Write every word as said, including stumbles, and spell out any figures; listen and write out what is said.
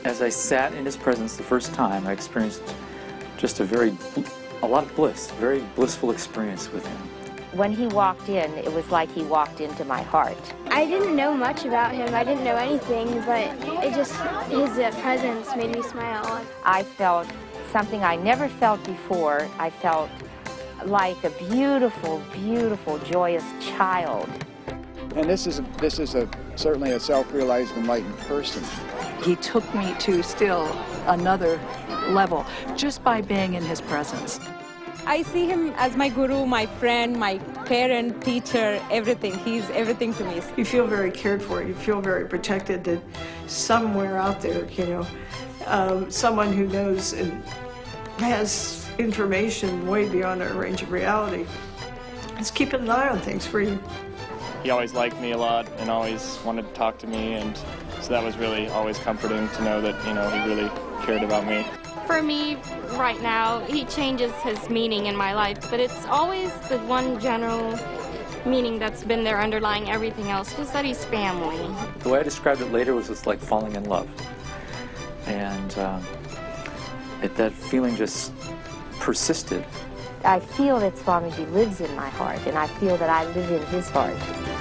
As I sat in his presence the first time, I experienced just a very, a lot of bliss, very blissful experience with him. When he walked in, it was like he walked into my heart. I didn't know much about him. I didn't know anything, but it just, his uh, presence made me smile. I felt something I never felt before. I felt like a beautiful, beautiful, joyous child. And this is, a, this is a, certainly a self-realized, enlightened person. He took me to still another level just by being in his presence. I see him as my guru, my friend, my parent, teacher, everything. He's everything to me. You feel very cared for. You feel very protected that somewhere out there, you know, um, someone who knows and has information way beyond our range of reality is keeping an eye on things for you. He always liked me a lot and always wanted to talk to me, and so that was really always comforting to know that, you know, he really cared about me. For me, right now, he changes his meaning in my life, but it's always the one general meaning that's been there underlying everything else, just that he's family. The way I described it later was just like falling in love. And um, it, that feeling just persisted. I feel that Swamiji lives in my heart, and I feel that I live in his heart.